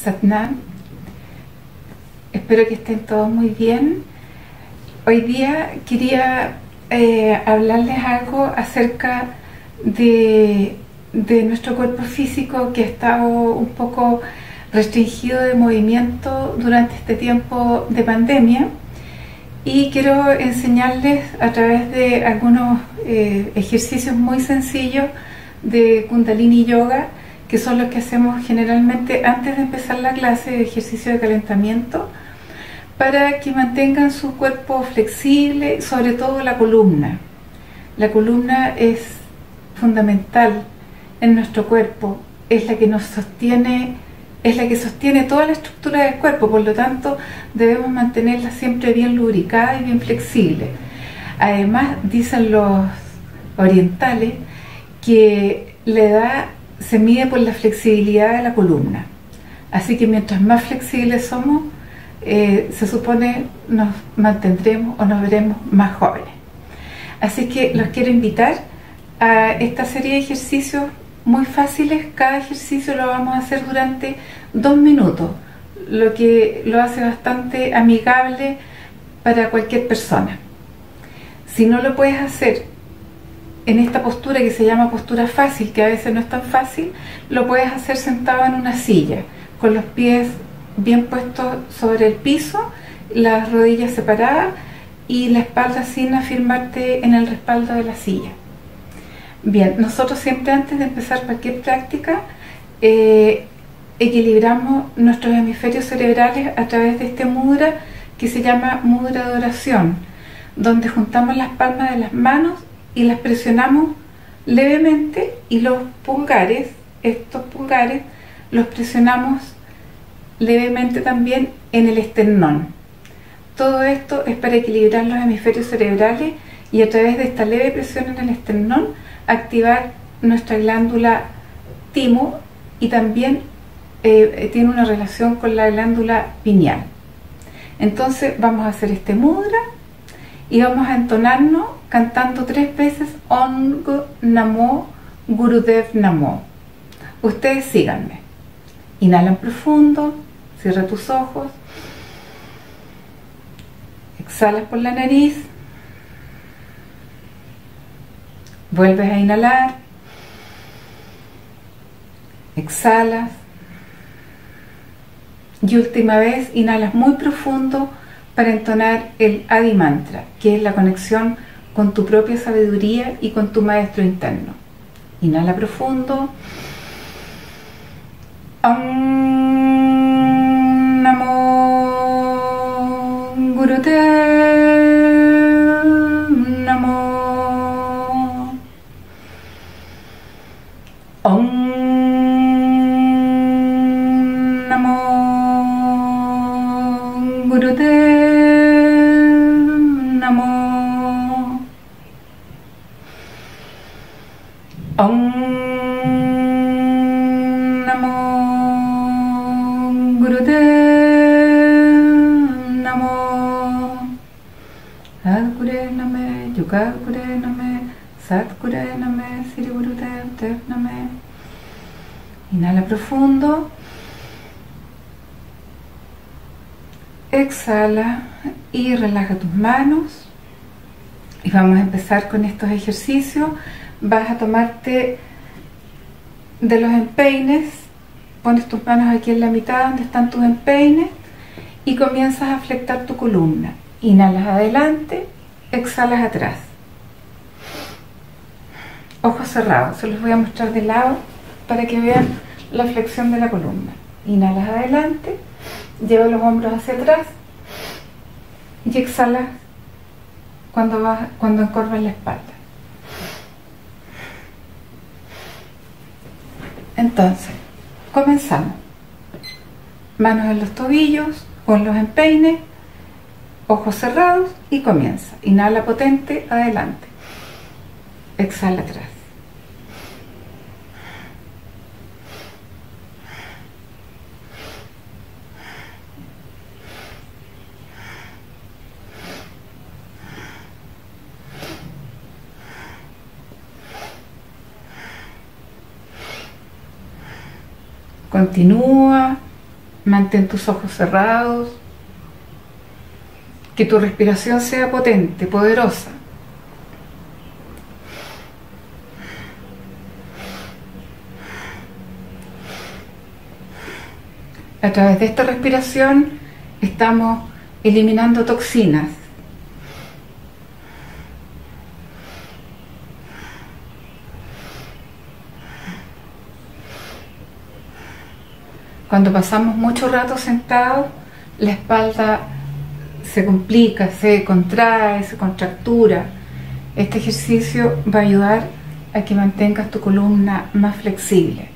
Satnam. Espero que estén todos muy bien. Hoy día quería hablarles algo acerca de nuestro cuerpo físico, que ha estado un poco restringido de movimiento durante este tiempo de pandemia, y quiero enseñarles a través de algunos ejercicios muy sencillos de Kundalini Yoga, que son los que hacemos generalmente antes de empezar la clase, de ejercicio de calentamiento, para que mantengan su cuerpo flexible, sobre todo la columna. La columna es fundamental en nuestro cuerpo, es la que nos sostiene, es la que sostiene toda la estructura del cuerpo, por lo tanto debemos mantenerla siempre bien lubricada y bien flexible. Además, dicen los orientales que la edad se mide por la flexibilidad de la columna, así que mientras más flexibles somos, se supone nos mantendremos o nos veremos más jóvenes. Así que los quiero invitar a esta serie de ejercicios muy fáciles. Cada ejercicio lo vamos a hacer durante 2 minutos, lo que lo hace bastante amigable para cualquier persona. Si no lo puedes hacer en esta postura que se llama postura fácil, que a veces no es tan fácil, lo puedes hacer sentado en una silla, con los pies bien puestos sobre el piso, las rodillas separadas y la espalda sin afirmarte en el respaldo de la silla. Bien, nosotros siempre antes de empezar cualquier práctica equilibramos nuestros hemisferios cerebrales a través de este mudra que se llama mudra de oración, donde juntamos las palmas de las manos y las presionamos levemente, y los pulgares, estos pulgares, los presionamos levemente también en el esternón. Todo esto es para equilibrar los hemisferios cerebrales y a través de esta leve presión en el esternón activar nuestra glándula timo, y también tiene una relación con la glándula pineal. Entonces vamos a hacer este mudra y vamos a entonarnos cantando 3 veces Om Namo Gurudev Namo. Ustedes síganme. Inhalan profundo, cierra tus ojos, exhalas por la nariz, vuelves a inhalar, exhalas, y última vez inhalas muy profundo para entonar el Adi Mantra, que es la conexión con tu propia sabiduría y con tu maestro interno. Inhala profundo. Om Namo Gurudev Namo. Om Namo Gurudev Namo. Om Namo Gurudev Namo. Sadguru Name, Yogaguru Name, Sadguru Name, Sri Gurudev Dev Name. Inhala profundo, exhala y relaja tus manos, y vamos a empezar con estos ejercicios. Vas a tomarte de los empeines, pones tus manos aquí en la mitad donde están tus empeines y comienzas a flectar tu columna. Inhalas adelante, exhalas atrás. Ojos cerrados, se los voy a mostrar de lado para que vean la flexión de la columna. Inhalas adelante, lleva los hombros hacia atrás y exhalas cuando encorvas la espalda. Entonces, comenzamos. Manos en los tobillos, con los empeines, ojos cerrados, y comienza. Inhala potente, adelante. Exhala atrás. Continúa Mantén tus ojos cerrados, que tu respiración sea potente, poderosa. A través de esta respiración estamos eliminando toxinas. Cuando pasamos mucho rato sentados, la espalda se complica, se contrae, se contractura. Este ejercicio va a ayudar a que mantengas tu columna más flexible.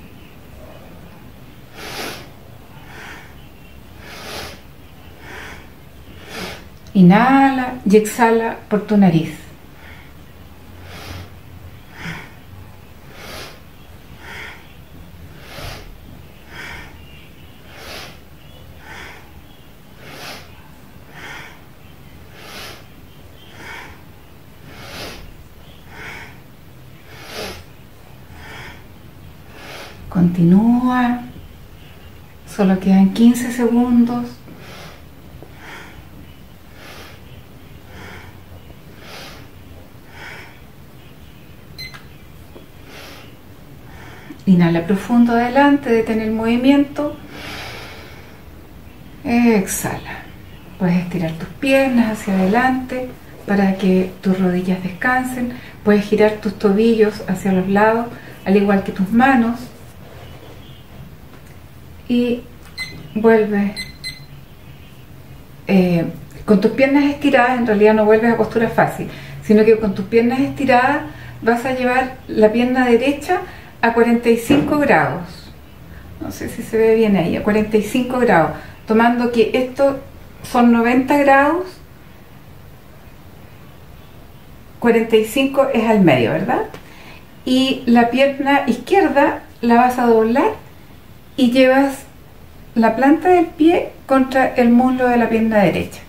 Inhala y exhala por tu nariz. Continúa, solo quedan 15 segundos. Inhala profundo adelante, detén el movimiento. Exhala. Puedes estirar tus piernas hacia adelante para que tus rodillas descansen. Puedes girar tus tobillos hacia los lados, al igual que tus manos. Y vuelve con tus piernas estiradas. En realidad no vuelves a postura fácil, sino que con tus piernas estiradas vas a llevar la pierna derecha a 45 grados. No sé si se ve bien ahí, a 45 grados, tomando que esto son 90 grados, 45 es al medio, ¿verdad? Y la pierna izquierda la vas a doblar y llevas la planta del pie contra el muslo de la pierna derecha.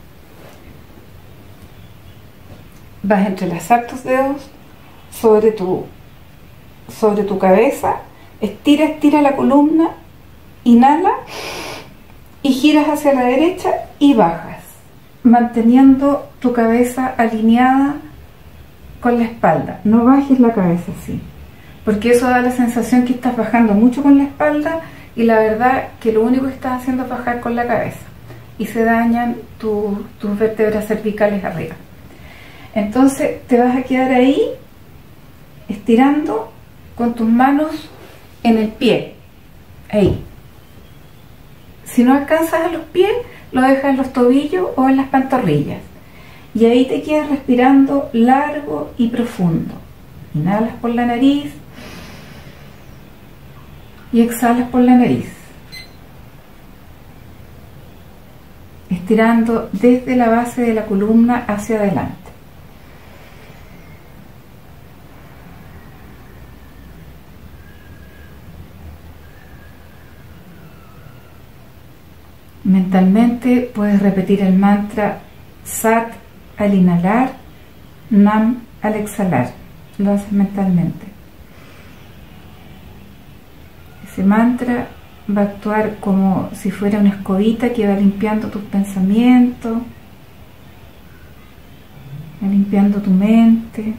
Vas a entrelazar tus dedos sobre tu cabeza, estira la columna, inhala y giras hacia la derecha y bajas, manteniendo tu cabeza alineada con la espalda. No bajes la cabeza así, porque eso da la sensación que estás bajando mucho con la espalda y la verdad que lo único que estás haciendo es bajar con la cabeza y se dañan tus vértebras cervicales arriba. Entonces te vas a quedar ahí estirando con tus manos en el pie, ahí. Si no alcanzas a los pies, lo dejas en los tobillos o en las pantorrillas y ahí te quedas respirando largo y profundo. Inhalas por la nariz y exhalas por la nariz, estirando desde la base de la columna hacia adelante. Mentalmente puedes repetir el mantra Sat al inhalar, Nam al exhalar. Lo haces mentalmente. Ese mantra va a actuar como si fuera una escobita que va limpiando tus pensamientos, va limpiando tu mente.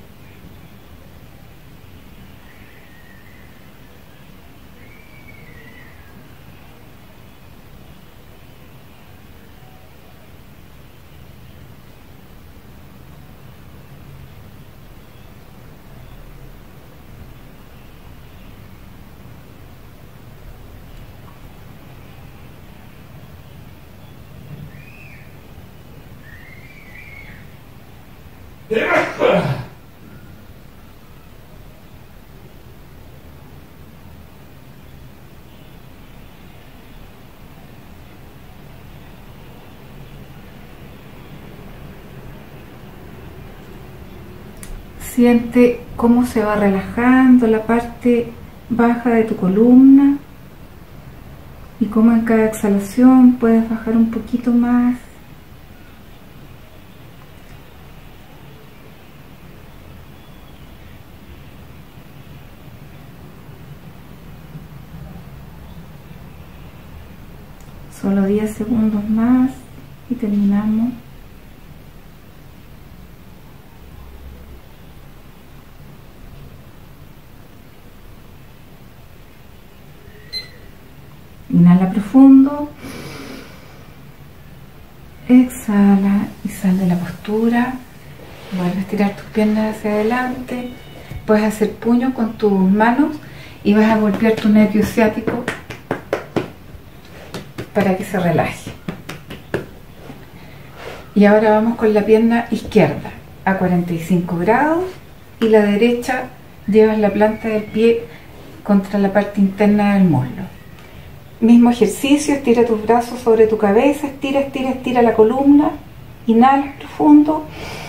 Siente cómo se va relajando la parte baja de tu columna y cómo en cada exhalación puedes bajar un poquito más. Solo 10 segundos más y terminamos. Inhala profundo. Exhala y sal de la postura. Vuelve a estirar tus piernas hacia adelante. Puedes hacer puño con tus manos y vas a golpear tu nervio ciático para que se relaje. Y ahora vamos con la pierna izquierda a 45 grados y la derecha llevas la planta del pie contra la parte interna del muslo. Mismo ejercicio, estira tus brazos sobre tu cabeza, estira, estira, estira la columna, inhalas profundo,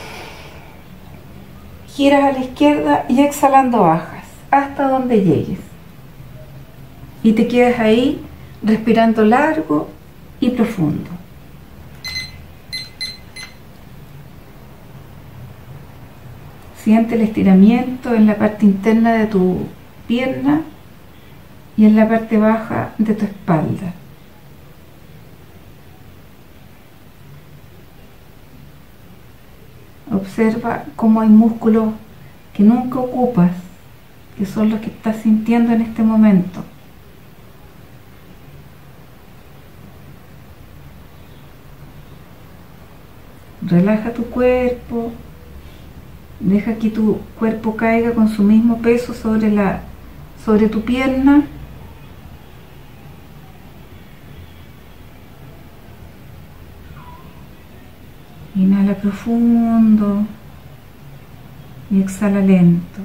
giras a la izquierda y exhalando bajas hasta donde llegues. Y te quedas ahí respirando largo y profundo. Siente el estiramiento en la parte interna de tu pierna y en la parte baja de tu espalda. Observa cómo hay músculos que nunca ocupas, que son los que estás sintiendo en este momento. Relaja tu cuerpo, deja que tu cuerpo caiga con su mismo peso sobre tu pierna. Inhala profundo y exhala lento.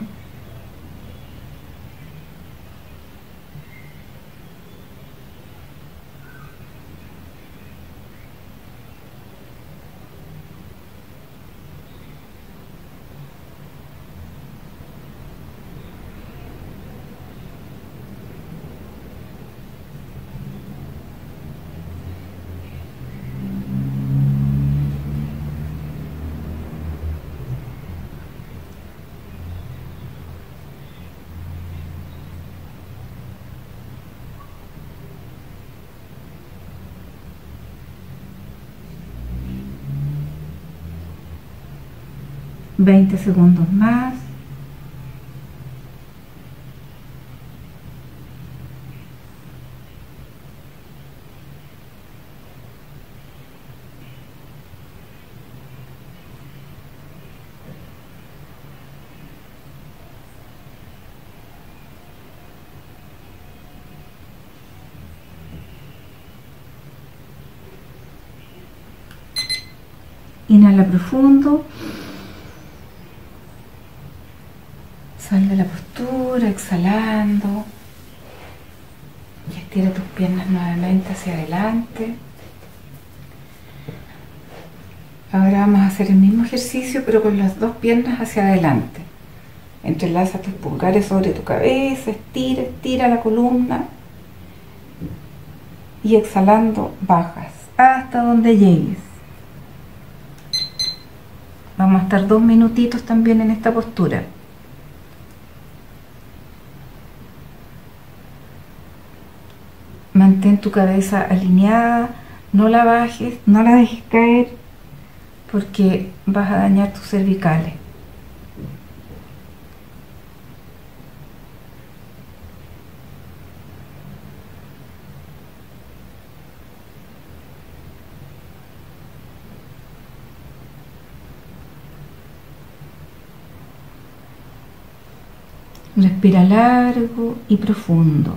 Veinte segundos más. Inhala profundo. Sal de la postura, exhalando. Y estira tus piernas nuevamente hacia adelante. Ahora vamos a hacer el mismo ejercicio, pero con las dos piernas hacia adelante. Entrelaza tus pulgares sobre tu cabeza, estira, estira la columna. Y exhalando, bajas hasta donde llegues. Vamos a estar 2 minutitos también en esta postura. Mantén tu cabeza alineada, no la bajes, no la dejes caer, porque vas a dañar tus cervicales. Respira largo y profundo.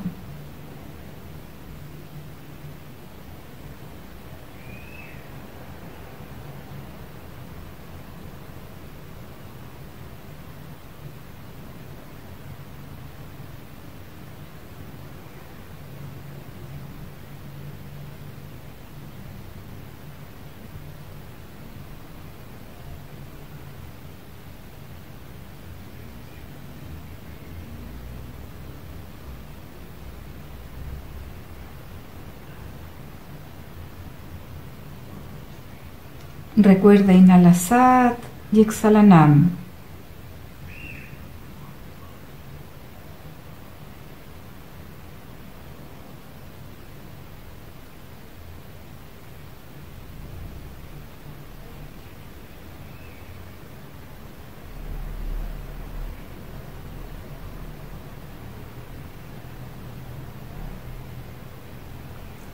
Recuerda, inhala Sat y exhala Nam.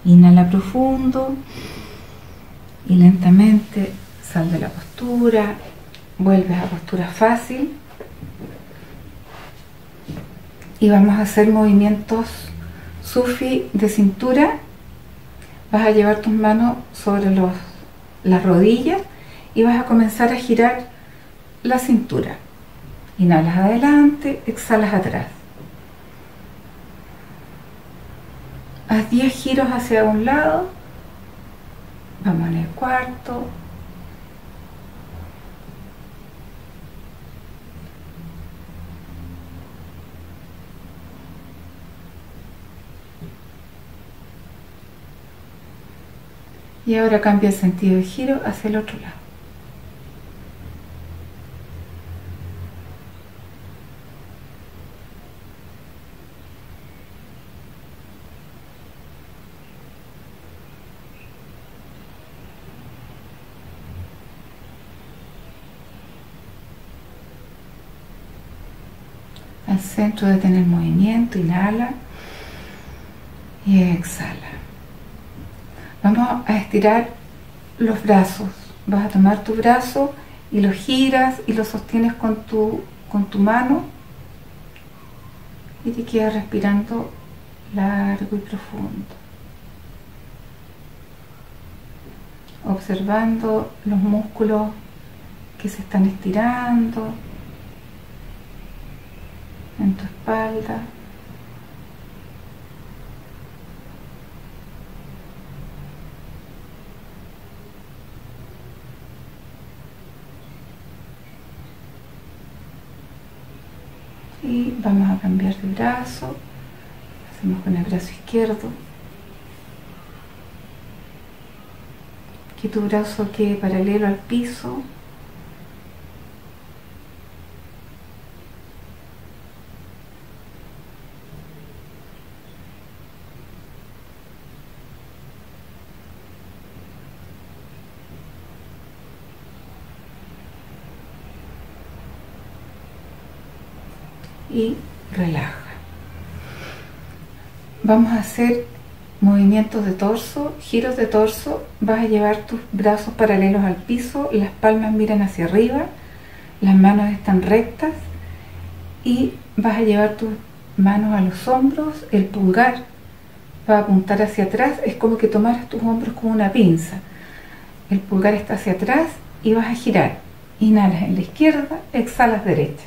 Inhala profundo y lentamente sal de la postura, vuelves a postura fácil y vamos a hacer movimientos sufi de cintura. Vas a llevar tus manos sobre las rodillas y vas a comenzar a girar la cintura. Inhalas adelante, exhalas atrás. Haz 10 giros hacia un lado. Vamos en el cuarto. Y ahora cambia el sentido de giro hacia el otro lado. Al centro detén el movimiento, inhala y exhala. Vamos a estirar los brazos. Vas a tomar tu brazo y lo giras y lo sostienes con tu mano y te quedas respirando largo y profundo, observando los músculos que se están estirando en tu espalda. Y vamos a cambiar de brazo. Hacemos con el brazo izquierdo. Que tu brazo quede paralelo al piso. Y relaja. Vamos a hacer movimientos de torso, giros de torso. Vas a llevar tus brazos paralelos al piso, las palmas miran hacia arriba, las manos están rectas y vas a llevar tus manos a los hombros. El pulgar va a apuntar hacia atrás, es como que tomaras tus hombros con una pinza. El pulgar está hacia atrás y vas a girar. Inhalas en la izquierda, exhalas derecha.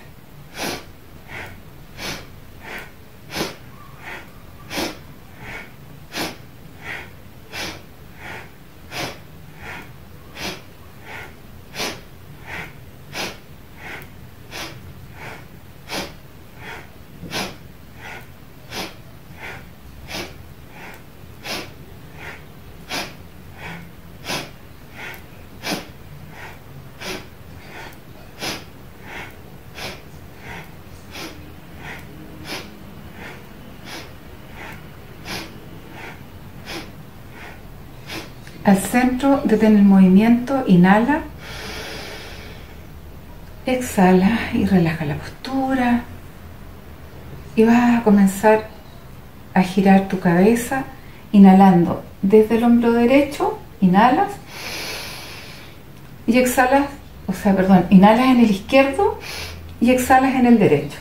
Al centro, detén el movimiento, inhala, exhala y relaja la postura. Y vas a comenzar a girar tu cabeza, inhalando desde el hombro derecho, inhalas y exhalas, inhalas en el izquierdo y exhalas en el derecho.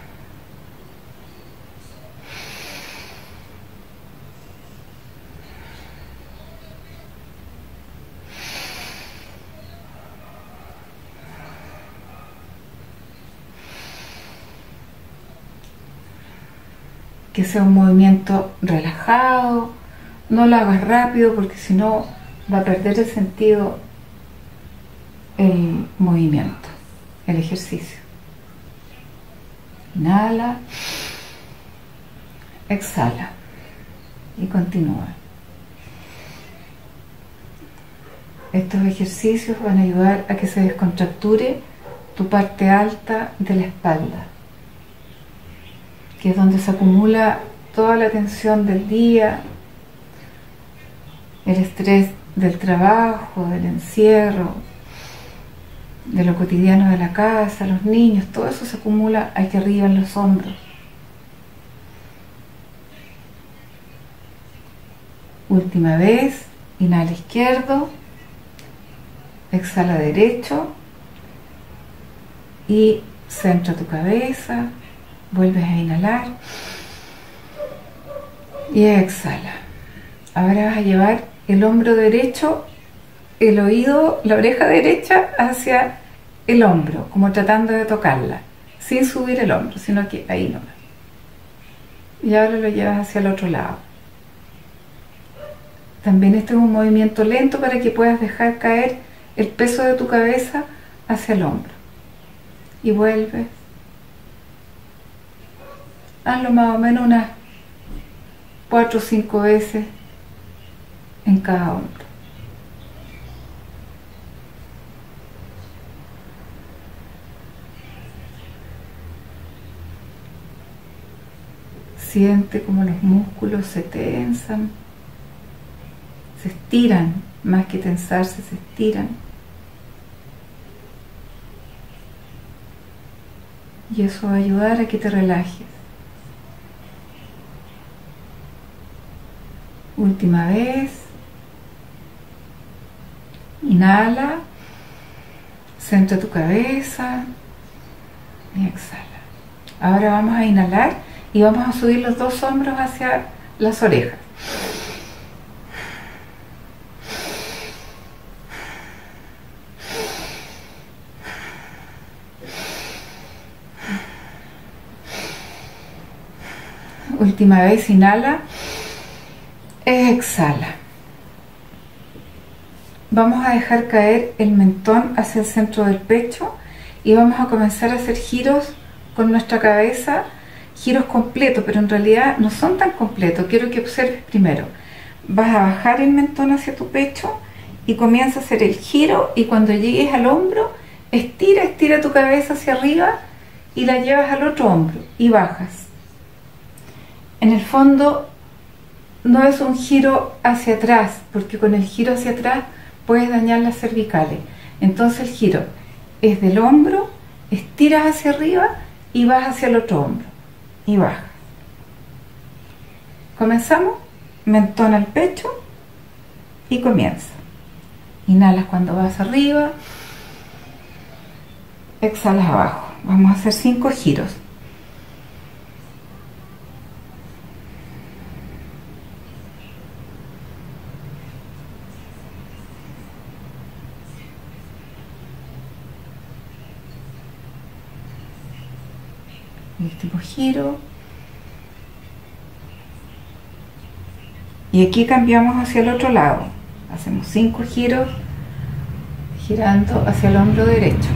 Que sea un movimiento relajado, no lo hagas rápido porque si no va a perder el sentido el movimiento, el ejercicio. Inhala, exhala y continúa. Estos ejercicios van a ayudar a que se descontracture tu parte alta de la espalda, que es donde se acumula toda la tensión del día, el estrés del trabajo, del encierro, de lo cotidiano de la casa, los niños, todo eso se acumula aquí arriba en los hombros. Última vez, inhala izquierdo, exhala derecho y centra tu cabeza, vuelves a inhalar y exhala. Ahora vas a llevar el hombro derecho, el oído, la oreja derecha hacia el hombro, como tratando de tocarla, sin subir el hombro, sino que ahí nomás. Y ahora lo llevas hacia el otro lado. También este es un movimiento lento para que puedas dejar caer el peso de tu cabeza hacia el hombro. Y vuelves. Hazlo más o menos unas 4 o 5 veces en cada hombro. Siente como los músculos se tensan, se estiran, más que tensarse, se estiran. Y eso va a ayudar a que te relajes. Última vez. Inhala, centra tu cabeza y exhala. Ahora vamos a inhalar y vamos a subir los dos hombros hacia las orejas. Última vez, inhala, exhala. Vamos a dejar caer el mentón hacia el centro del pecho y vamos a comenzar a hacer giros con nuestra cabeza, giros completos, pero en realidad no son tan completos. Quiero que observes primero. Vas a bajar el mentón hacia tu pecho y comienza a hacer el giro, y cuando llegues al hombro, estira tu cabeza hacia arriba y la llevas al otro hombro y bajas. En el fondo no es un giro hacia atrás, porque con el giro hacia atrás puedes dañar las cervicales. Entonces el giro es del hombro, estiras hacia arriba y vas hacia el otro hombro y bajas. Comenzamos, mentón al pecho y comienza. Inhalas cuando vas arriba, exhalas abajo. Vamos a hacer 5 giros. Último giro. Y aquí cambiamos hacia el otro lado. Hacemos 5 giros, girando hacia el hombro derecho.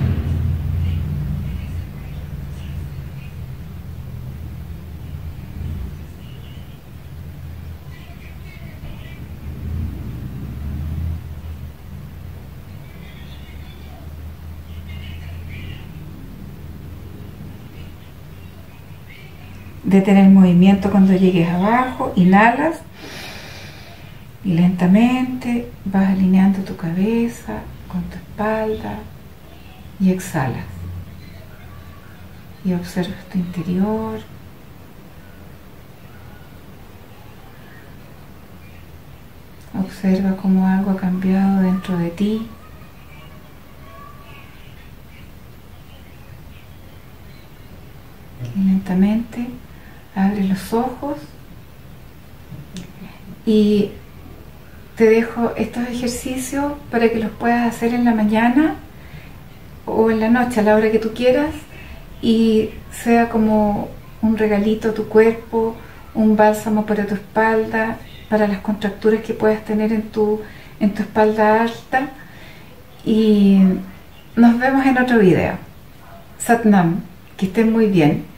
Detén el movimiento cuando llegues abajo, inhalas y lentamente vas alineando tu cabeza con tu espalda y exhalas. Y observas tu interior. Observa cómo algo ha cambiado dentro de ti. Y lentamente abre los ojos y te dejo estos ejercicios para que los puedas hacer en la mañana o en la noche, a la hora que tú quieras, y sea como un regalito a tu cuerpo, un bálsamo para tu espalda, para las contracturas que puedas tener en tu espalda alta. Y nos vemos en otro video. Sat Nam, que estén muy bien.